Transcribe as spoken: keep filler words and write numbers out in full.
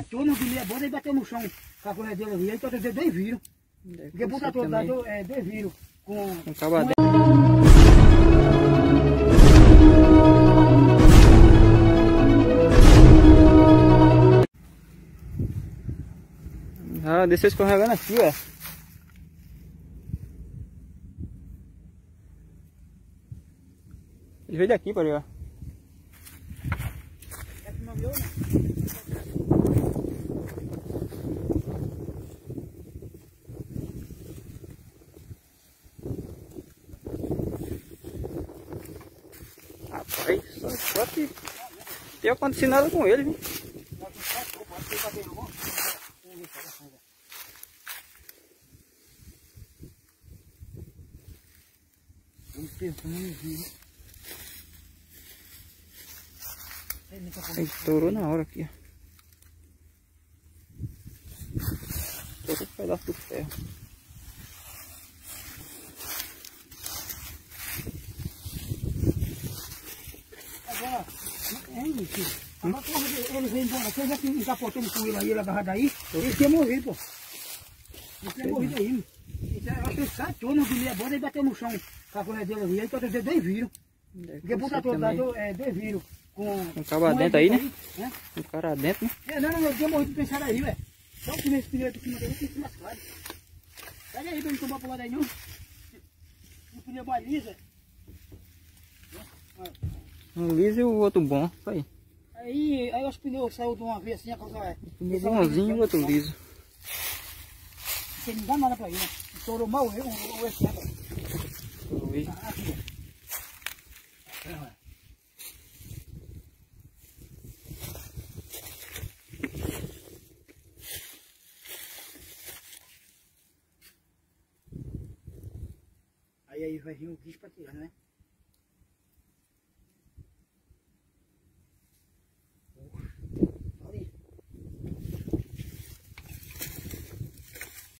satou no guilherme bota e bateu no chão com a corredeira ali, então deu dois viros. Porque por todo lado é dois viros com. Um cabo adentro. Ah, desceu escorregando aqui, ó. Ele veio daqui, pode olhar. Essa não viu, né? Rapaz, só, só que tem acontecido nada com ele, viu? Ele estourou na hora aqui, ó. Estourou um pedaço do ferro. Agora, é isso. Agora quando ele veio embora, você já tinha capotando com ele aí, ele agarrado aí, ele tinha morrido, pô. Ele tinha morrido aí. Então, eu acho que ele satou no guilherme bota e bateu no chão com a corredeira ali, então deu dois viros. Porque por todo lado é dois viros. Com um cabo adentro aí, né? né? Um cara adentro, né? É, não, não, eu tinha morrido pensando aí, velho. Só o primeiro pneu aqui em cima dele, tem que se lascar. Pega aí pra não tomar pro lado aí, não. O pneu mais liso, Um liso e o outro bom, isso aí. Aí, aí os pneus saiu de uma vez assim, a coisa é. Um pneu bonzinho e o outro liso. Você não dá nada pra ele, né? Estourou mal eu, o esse cara. Ah, aqui, ó. Aí, aí vai vir o guicho pra tirar, né?